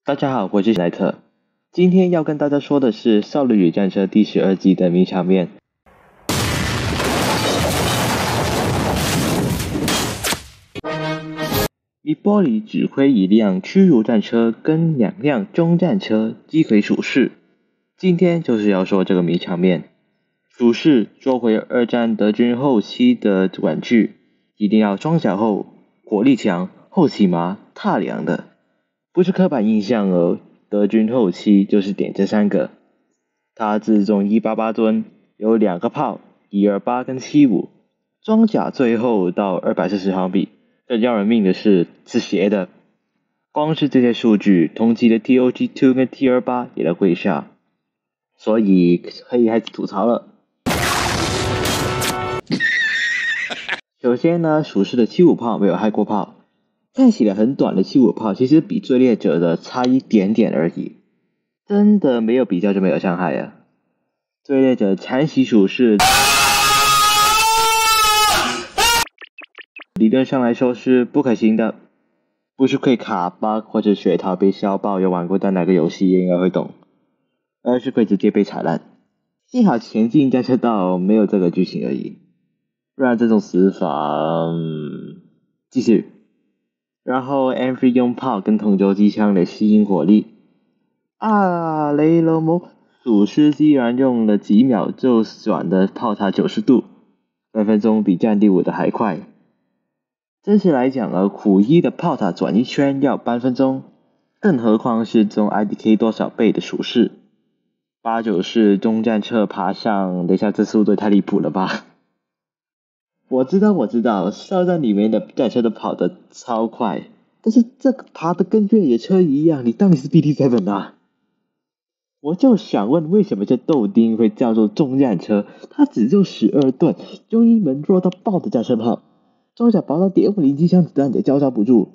大家好，我是莱特。今天要跟大家说的是《少女与战车》第12集的名场面。以波里指挥一辆驱逐战车跟2辆中战车击毁蜀士。今天就是要说这个名场面。蜀士捉回二战德军后期的玩具，一定要装甲厚、火力强、后起麻、踏凉的，不是刻板印象哦。德军后期就是点这3个。它自重188吨，有2个炮，128跟75，装甲最厚到240毫米。更要人命的是斜的，光是这些数据，同级的 TOG2 跟 T28也在跪下，所以可以开始吐槽了。首先呢，蜀士的75炮没有害过炮，看起来很短的75炮，其实比追猎者的差一点点而已，真的没有比较就没有伤害啊。追猎者残袭蜀士，理论上来说是不可行的，不是会卡 bug 或者血桃被削爆，有玩过的哪个游戏也应该会懂，而是会直接被踩烂。幸好前进战车道没有这个剧情而已，不然这种死法，继续。然后 M3 用炮跟同轴机枪的吸引火力，雷罗摩蜀士既然用了几秒就转的炮塔90度，分分钟比战地5的还快。真实来讲苦一的炮塔转一圈要半分钟，更何况是中 IDK 多少倍的蜀士，89是中战车爬上，等一下这速度太离谱了吧。我知道，少战里面的战车都跑得超快，但是这个爬得跟越野车一样，你当你是 BT7 啊？我就想问，为什么这豆丁会叫做中战车？它只有12吨，用一门弱到爆的战车炮，装甲薄到点50机枪子弹也交叉不住。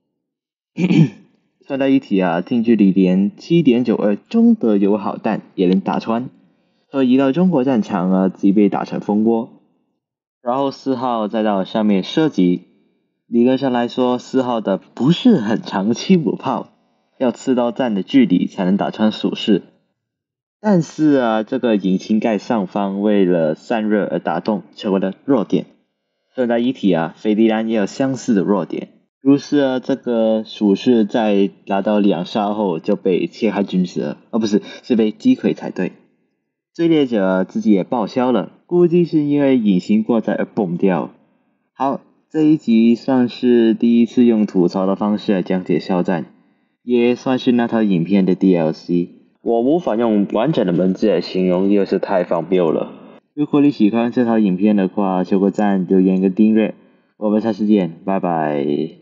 顺带一提近距离连 7.92 中德友好弹也能打穿，所以一到中国战场即被打成蜂窝。然后4号再到上面射击，理论上来说4号的不是很长75炮，要刺到弹的距离才能打穿蜀士。但是这个引擎盖上方为了散热而打洞，成为了弱点。顺带一提斐迪兰也有相似的弱点，如是这个蜀士在拿到2杀后就被切开军事是被击溃才对。追猎者自己也报销了，估计是因为隐形过载而崩掉。好，这一集算是第一次用吐槽的方式来讲解肖战，也算是那套影片的 DLC。我无法用完整的文字来形容，因为是太方便了。如果你喜欢这套影片的话，求个赞、留言跟订阅。我们下次见，拜拜。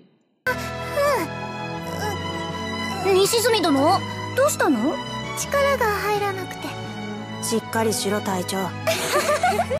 西住殿、どうしたの？力が入らなくて。しっかりしろ隊長。